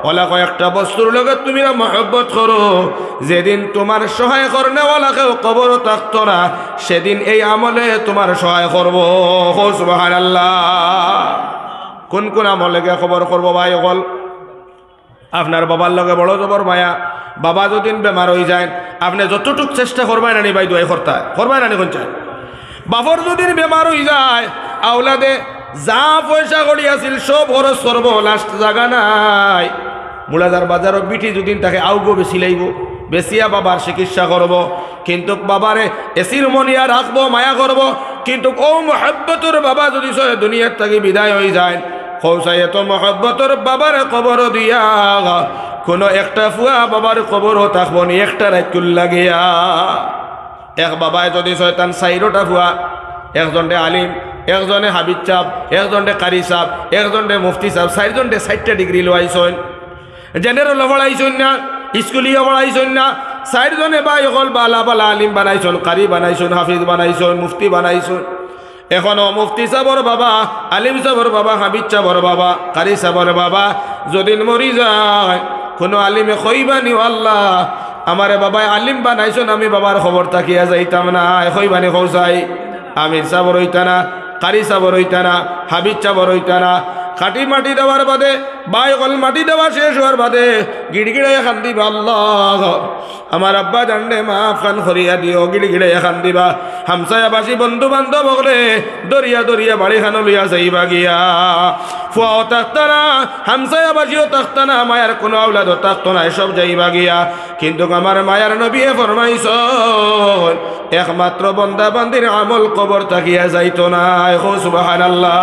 OLA কয়েকটা বস্তুর লগে তুমি মহব্বত করো, যেদিন তোমার সহায় করনেওয়ালাকেও কবরও থাকতো না, সেদিন এই আমলে তোমার সহায় করব। সুবহানাল্লাহ। কোন কোন আমলেকে খবর করবো ভাই? অকল আপনার বাবার লগে বড় জবর মায়া, বাবা যদিন বেমার হয়ে যায়, আপনি যতটুক চেষ্টা করবেন নানি ভাই দোয়াই করবেন নানি কোন চাই। বাবর যদিন বেমার হয়ে যায়, আওলাদে যা পয়সা করি আছিল সব খরচ করবো, লাস্ট জায়গা নাই। মুলাদার বাজারও বিটি যদিন তাকে আউগো বেশি লাইব, বেশিয়া বাবার চিকিৎসা করব, কিন্তু বাবারে এসির মনিয়া রাখবো, মায়া করব। কিন্তু ও মহব্বতর বাবা যদি দুনিয়ার থেকে বিদায় হয়ে যায়, খৌসাইয়ে তো মহব্বতর বাবার কবর দিয়া কোনো একটা ফুয়া বাবার কবরও থাকবো নি, একটা রাইকুল লাগিয়া। এক বাবায় যদি শয়তান চাইরোটা ফুয়া, একজনে আলিম, একজনে হাবিজ সাহ, একজনে কারি সাহ, একজনে মুফতি সাহ, 4জনে 60টা ডিগ্রি লোয়াইছেন। জেনারেল পড়াইছেন না, স্কুলীয় পড়াইছেন না, 4জনে বা অকল বালা বালা আলিম বানাইছেন, কারি বানাইছেন, হাফিজ বানাইছেন, মুফতি বানাইছেন। এখনো মুফতি সাহর বাবা, আলিম সাহর বাবা, হাবিজ সাহর বাবা, কারি সাহর বাবা যদিন মরি যায়, কোনো আলিমে কইবানি আল্লাহ আমারে বাবায় আলিম বানাইছেন, আমি বাবার খবর তাকিয়া যাইতাম না, কইবানি খৌসাই আমির সাহর হইতা না, কারি সাহর হইতা না, হাবিজ সাহর হইতা না। খাটি মাটি দেওয়ার বাদে বাই কল মাটি দেওয়া শেষ হওয়ার বাদে গিড়গিড়াইয়া খান্দিবা, আল্লাহ আমার আব্বা জানলে মাফ খান করিয়া দিও, গিড়গিড়াইয়া খান্দিবা। হামসায়াবাসী বন্ধু বান্ধব হলে দরিয়া দরিয়া বাড়ি খানো লইয়া যাইবা গিয়া। ফুয়াও থাকতা না, হামসায়াবাসীও থাকতা না, মায়ার কোনো আওলাদও থাকতো না, এসব যাইবা গিয়া। কিন্তু আমার মায়ার নবীয়ে ফরমাইছ একমাত্র বন্দা বান্দির আমল কবর তাকিয়া যাইতো না। সুবহানাল্লাহ।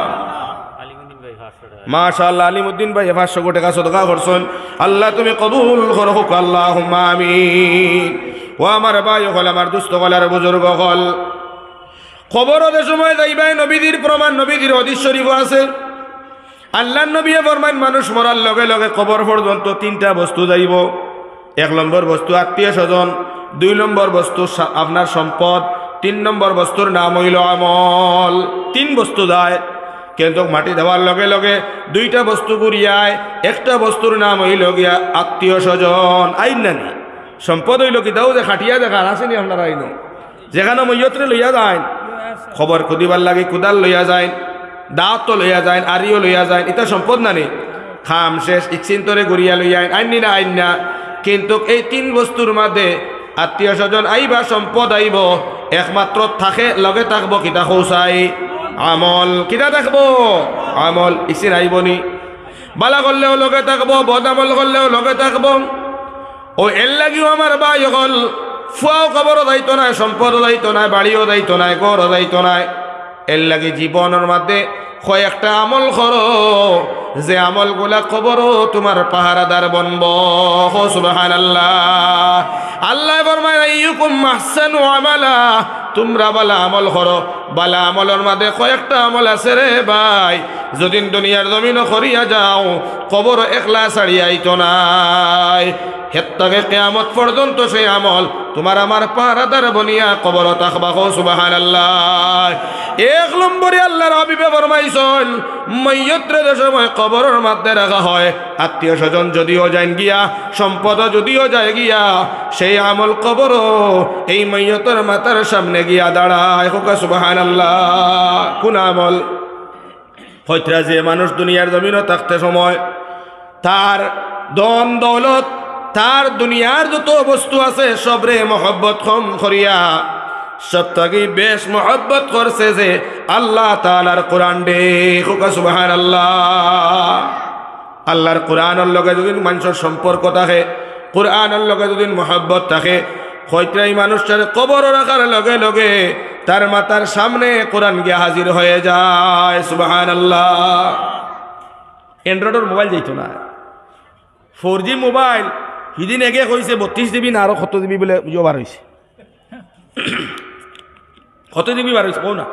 মাশাআল্লাহ, আলিমউদ্দিন ভাই 500 টাকা সদকা করছেন, আল্লাহ তুমি কবুল করো, আল্লাহুম্মা আমিন। ও আমার ভাই হল, আমার দুস্থ হল, আর বুজুর্গ হল, কবরের সময় যাইবাই নবীদের প্রমাণ, নবীদের হাদিস শরীফ আছে। আল্লাহর নবী ফরমান মানুষ মরার লগে লগে কবর পর্যন্ত 3টা বস্তু যাইব। 1 নম্বর বস্তু আত্মীয় স্বজন, 2 নম্বর বস্তু আপনার সম্পদ, 3 নম্বর বস্তুর নাম হইল আমল। 3 বস্তু যায়, কিন্তু মাটি দেওয়ার লগে লগে 2টা বস্তু ঘুরিয়ায়। একটা বস্তুর নাম হইল গিয়া আত্মীয় স্বজন। আইন নানি সম্পদ হইল কি দাও যে খাটিয়া দেখা আসেনি আপনার আইন, যেখানে মৈয়ত্রে লইয়া যায়, খবর খুদিবার লাগে কুদাল লইয়া যায়, দাঁত তো লইয়া যায়, আরিও লইয়া যায়, এটা সম্পদ নানি। খাম শেষ ইচ্ছিন্তরে ঘুরিয়া লইয়া আইনি না আইন না। কিন্তু এই 3 বস্তুর মধ্যে আত্মীয় স্বজন আইবা, সম্পদ আইব, একমাত্র থাকে লগে থাকবো কিতা খৌসাই আমল। কিতা থাকবো? আমল। ইসিন আইবনি, বালা করলেও লগে থাকবো, বদ আমল করলেও লগে থাকবো। ও এর লাগিও আমার ভাই হল, ফুয়াও খবরও দায়িত্ব নাই, সম্পদও দায়িত্ব নাই, বাড়িও দায়িত্ব নাই, ঘরও দায়িত্ব নাই। এর লাগি জীবনের মধ্যে কয়েকটা আমল করো, যে আমলগুলা কবরও তোমার পাহারাদার বনব। সুবহানাল্লাহ। আল্লাহ ফরমায় আইয়ুকুম আহসানু আমালা, তোমরা বালা আমল করো। বালা আমলের মধ্যে কয়েকটা আমল আছে রে ভাই, যদিন দুনিয়ার জমিনও করিয়া যাও, কবর একলা ছাড়িয়া আইতো নাই। হেত্তাকে কিয়ামত পর্যন্ত সেই আমল তোমার আমার পাহারাদার বনিয়া কবর থাকবা। সুবহানাল্লাহ। 1 নম্বরে আল্লাহর হাবিবে ফরমাইছেন, মাইয়্যতরে যে সময় কবরের মধ্যে রাখা হয়, আত্মীয় স্বজন যদিও যায় গিয়া, সম্পদ যদিও যায় গিয়া, সেই আমল কবরও এই মাইয়্যতের মাথার সামনে গিয়া দাঁড়ায়। সুবহানাল্লাহ। কোন আমল? হয়তো যে মানুষ দুনিয়ার জমিনও থাকতে সময় তার ধন দৌলত, তার দুনিয়ার যত বস্তু আছে সবরে মহব্বত কম করিয়া সবথেকে বেশ মহব্বত করছে যে আল্লাহ তাআলার কোরআন ডে। সুবহানাল্লাহ। আল্লাহর কোরআনের লগে যদি মানুষের সম্পর্ক থাকে, কোরআনের লগে যদি মহব্বত থাকে, হয়তো এই মানুষটার কবর রাখার লগে লগে তার মাথার সামনে কোরআন গিয়ে হাজির হয়ে যায়। সুবহানাল্লাহ। অ্যান্ড্রয়েডের মোবাইল যাইতো না, 4G মোবাইল সিদিন এগে কইছে 32 GB না আরো কত জিবি বলে বার হয়েছে। কত জিবি বার হয়েছে কৌ না?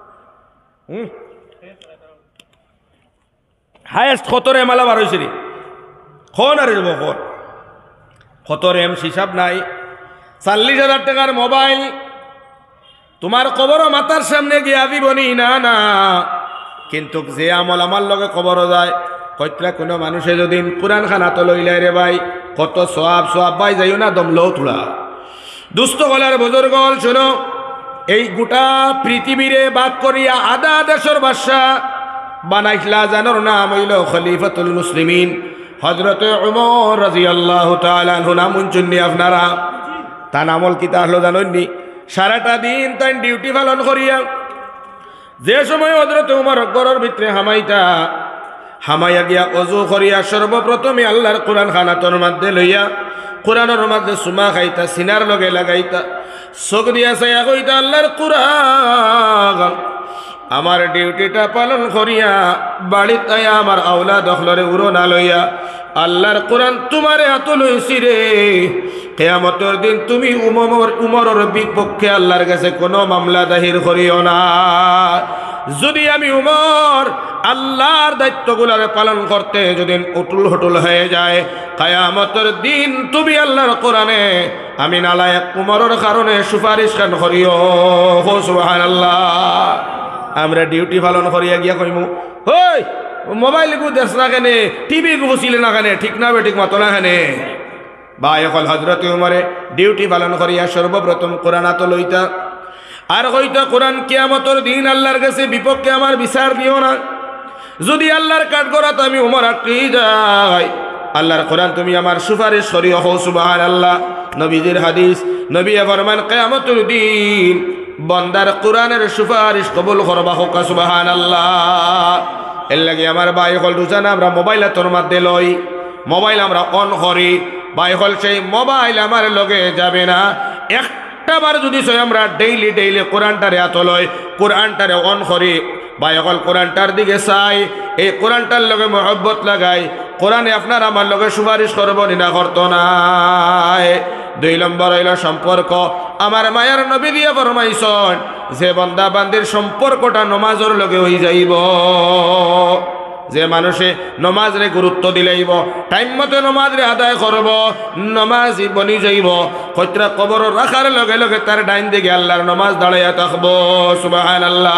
হায়েস্ট 7 RAM আলা বার হয়েছে রে। খন আর যাব কর 7 RAM হিসাব নাই। 40,000 টাকার মোবাইল তোমার কবর মাথার সামনে গিয়া দিবনি না না। কিন্তু যে আমল আমার লগে কবর যায়, কইতরা কোনো মানুষে যদি কোরআন খানা তো লইলাই রে ভাই কত সওয়াব সওয়াব পাই যাইও না দমলো তুলা দুস্থ গলার বুজুর্গ হল শুনো এই গোটা পৃথিবীরে বাদ করিয়া আধা দেশের বাদশা বানাইলা জানোর নাম হইল খলিফাতুল মুসলিমিন হযরত উমর রাদিয়াল্লাহু তাআলা আনহু নাম শুননি আপনারা তার আমল কি তাহলে জানেননি সারাটা দিন তাই ডিউটি পালন করিয়া যে সময় হযরত উমর ঘরের ভিতরে হামাইয়া গিয়া অজু করিয়া সর্বপ্রথমে আল্লাহর কোরআন খানাতর মধ্যে লইয়া কোরআনের মধ্যে সুমা খাইতা সিনার লগে লাগাইতা চোখ দিয়া চাইয়া কইতা আল্লাহর কোরআন আমার ডিউটিটা পালন করিয়া বাড়িতে আয়া আমার আওলা দখলরে উড়ো না লইয়া আল্লাহর কোরআন তোমারে হাত লইছি রে কিয়ামতের দিন তুমি উমরের বিপক্ষে আল্লাহর কাছে কোনো মামলা দাখিল করিও না যদি আমি উমর আল্লাহর দায়িত্বগুলোরে পালন করতে যদি উটুল হটুল হয়ে যায় কিয়ামতের দিন তুমি আল্লাহর কোরআনে আমি নালায়েক উমরের কারণে সুপারিশ খান করিও সুবহানাল্লাহ আমরা ডিউটি পালন করিয়া গিয়া কইমু ওই মোবাইল গু দেশ না কেনে টিভি গু বসিলে না কেনে ঠিক না বেঠিক মতো না কেনে বা এখন হযরত উমরে ডিউটি পালন করিয়া সর্বপ্রথম কোরআন হাতে লইতা আর কইতা কোরআন কিয়ামতের দিন আল্লাহর কাছে বিপক্ষে আমার বিচার দিও না যদি আল্লাহর কাঠগড়াতে আমি উমর আটকে যাই আল্লাহর কোরআন তুমি আমার সুপারিশ করিও সুবহানাল্লাহ নবীজির হাদিস নবী ফরমান কিয়ামতের দিন বন্দার কোরআনের সুপারিশ কবুল করবা হোক সুবহানাল্লাহ এর লাগে আমার ভাই হল রোজানা আমরা মোবাইল তোর মধ্যে লই মোবাইল আমরা অন করি ভাই হল সেই মোবাইল আমার লগে যাবে না একটা বার যদি আমরা ডেইলি কোরআনটারে এত লই কোরআনটারে অন করি ভাই হল কোরআনটার দিকে চাই এই কোরআনটার লগে মহব্বত লাগাই কোরআনে আপনার আমার লগে সুপারিশ করব না করতো না 2 নম্বর হইল সম্পর্ক আমার মায়ার নবী দিয়ে ফরমাইছেন যে বান্দা বান্দির সম্পর্কটা নমাজের লগে হই যাইব যে মানুষে নমাজরে গুরুত্ব দিলাইব টাইম মতো নমাজরে আদায় করব নমাজি বনি যাইব কতরা কবর রাখার লগে লগে তার ডাইন দিকে আল্লাহর নমাজ দাঁড়াইয়া থাকবো সুবহানাল্লাহ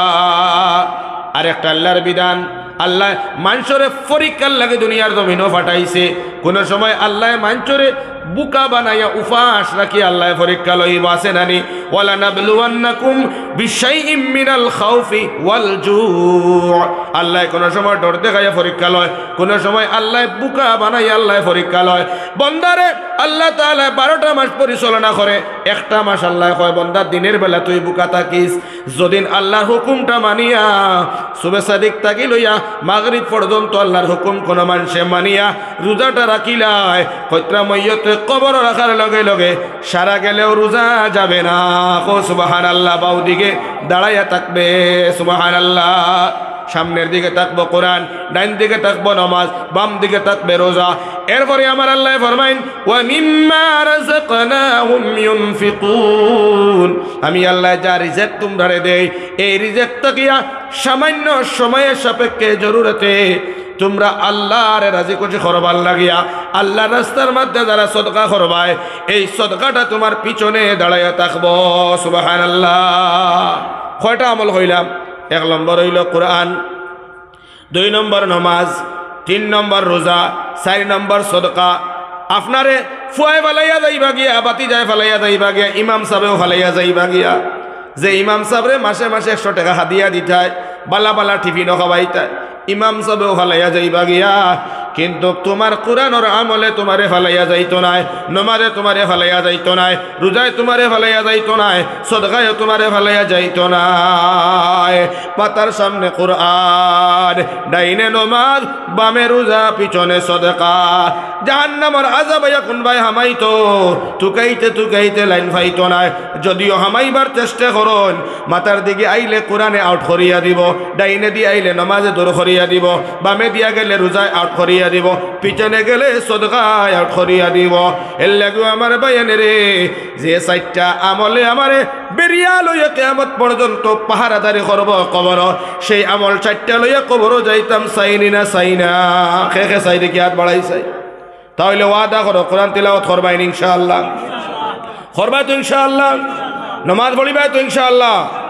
আর একটা আল্লাহর বিধান আল্লাহ মানুষরে পরীক্ষার লাগে দুনিয়ার জমিনও ফাটাইছে কোন সময় আল্লাহ মানুষরে বুকা বানাইয়া উপাস রাখি আল্লাহ পরীক্ষা লইব আছে নানি ওয়ালা নাবলুওয়ান্নাকুম বিশাইইম মিনাল খাউফি ওয়াল জু আল্লাহ কোন সময় ডর দেখাইয়া পরীক্ষা লয় কোন সময় আল্লাহ বুকা বানাইয়া আল্লাহ পরীক্ষা লয় বান্দারে আল্লাহ তাআলা 12টা মাস পরিচালনা করে একটা মাস আল্লাহ কয় বান্দা দিনের বেলা তুই বুকা থাকিস যদিন আল্লাহর হুকুমটা মানিয়া সুবে সাদিক তাকি লইয়া মাগরিব পর্যন্ত আল্লাহর হুকুম কোন মানুষে মানিয়া রোজাটা রাখিলাই কয়ত্রা মইয়তে কবর রাখার লগে লগে সারা গেলেও রোজা যাবে না সুবহানাল্লাহ বাউ দিকে দাঁড়াইয়া থাকবে সুবহানাল্লাহ সামনের দিকে থাকবো কোরআন ডাইন দিকে থাকবো নামাজ বাম দিকে থাকবে রোজা এরপরে আমার আল্লাহ ফরমাইন ওয়া মিম্মা রাযাকনাহুম ইউনফিকুন আমি আল্লাহ যা রিজিক তোমরা দেই এই রিজিকটা কিয়া সামান্য সময়ের সাপেক্ষে জরুরতে তোমরা আল্লাহর রাজি খুশি করবার লাগিয়া আল্লাহর রাস্তার মধ্যে যারা সদকা করবায় এই সদকাটা তোমার পিছনে দাঁড়াইয়া থাকবো সুবহানাল্লাহ কয়টা আমল হইলাম 1 নম্বর হইল কোরআন 2 নম্বর নামাজ 3 নম্বর রোজা 4 নম্বর সদকা আপনারে ফুয়ায় ফালাইয়া যাইবা গিয়া বাতি যায় ফালাইয়া যাইবা গিয়া ইমাম সাহেবেও ফালাইয়া যাইবা গিয়া যে ইমাম সাহেবরে মাসে মাসে 100 টাকা হাদিয়া দিতায় বালা বালা টিফিনও খাওয়াইতায় ইমাম সাহেবেও ফালাইয়া যাইবা গিয়া কিন্তু তোমার কোরআনের আমলে তোমারে ফালাইয়া যাইতো না নমাজে তোমারে ফালাইয়া যাইতো না রোজায় তোমারে ফালাইয়া যাইতো না সদকায় তোমারে ফালাইয়া যাইতো না পাতার সামনে কোরআন ডাইনে নমাজ বামে রোজা পিছনে সদকা জাহান্নামের আযাব এখন ভাই হামাইতো তুকাইতে লাইন ফাইতো না যদিও হামাইবার চেষ্টা করুন মাথার দিকে আইলে কোরআনে আউট করিয়া দিব ডাইনে দিয়ে আইলে নমাজে দূর করিয়া দিব বামে দিয়া গেলে রোজায় আউট করিয়া দিব পিছনে গেলে সদকায় আউট করিয়া দিব এর লাগু আমার ভাইয়ানে রে যে 4টা আমলে আমারে বেরিয়া লইয়া কিয়ামত পর্যন্ত পাহারাদারি করব কবর সেই আমল 4টা লইয়া কবর যাইতাম চাইনি না চাইনা খে চাই দেখি হাত বাড়াইছে তাহলে ওয়াদা করো কোরআন তিলাওয়াত করবাই ইনশাআল্লাহ করবাই তো ইনশাআল্লাহ নামাজ পড়িবাই তো ইনশাআল্লাহ